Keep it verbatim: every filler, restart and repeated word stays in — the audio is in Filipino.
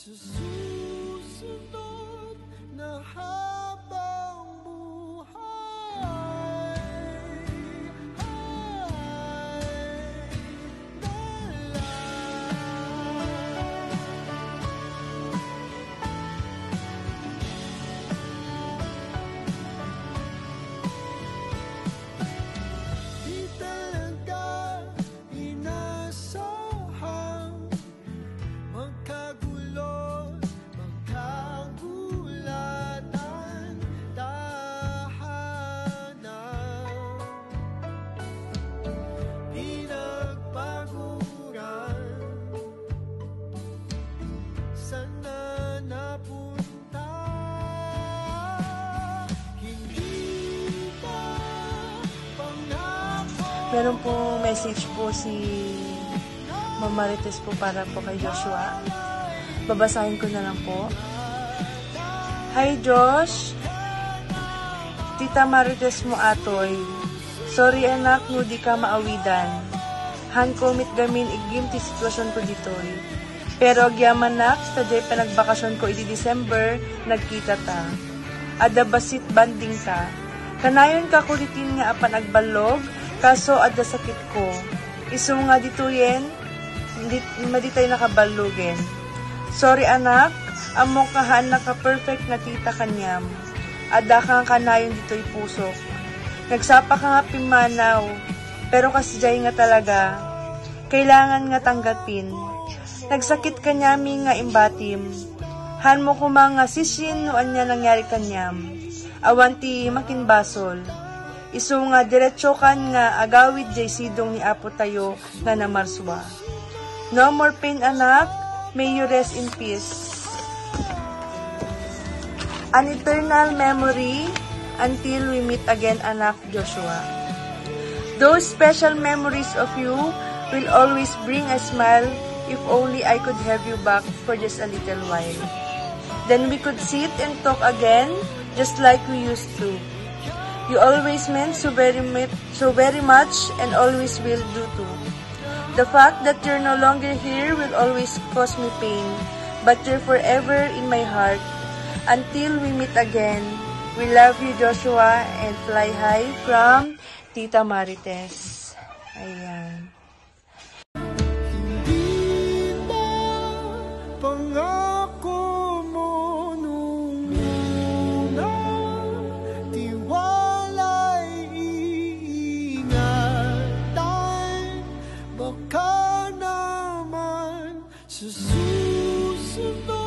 susunod na habang buhay ay di talaga inasahang magkagulo, magkagulatan, tahanan, pinagpaguran, sana napunta, hindi pa pangako. Meron po message po si Ma'am Marites po para po kay Joshua. Babasahin ko na lang po. Hi Josh, Tita Marites mo atoy. Sorry anak, no di ka maawidan. Han komit gamin igim ti sitwasyon ko ditoy. Pero agyaman nak, sa day pa nagbakasyon ko iti December, nagkita ta. Ada basit banding ta. Kanayon ka kulitin nga apan agbalog, kaso ada sakit ko. Isu nga ditoyen, hindi tayo nakabalugin. Sorry anak, among kahan naka-perfect na tita kanyam. Ada kang kanayon dito'y pusok. Nagsapa ka nga pimanaw, pero kasyay nga talaga, kailangan nga tanggapin. Nagsakit kanyami nga imbatim. Han mo kumanga sisin no anya nangyari kanyam. Awanti makinbasol. Isu nga diretso kan nga agawid jay sidong ni apo tayo nga namarswa. No more pain anak, may you rest in peace. An eternal memory until we meet again anak Joshua. Those special memories of you will always bring a smile if only I could have you back for just a little while. Then we could sit and talk again just like we used to. You always meant so very, so very much and always will do too. The fact that you're no longer here will always cause me pain, but you're forever in my heart. Until we meet again, we love you Joshua and fly high from Tita Marites. Ayan. Hindi ba pangako mo nung una, tiwala'y iingatan, baka naman sa susunod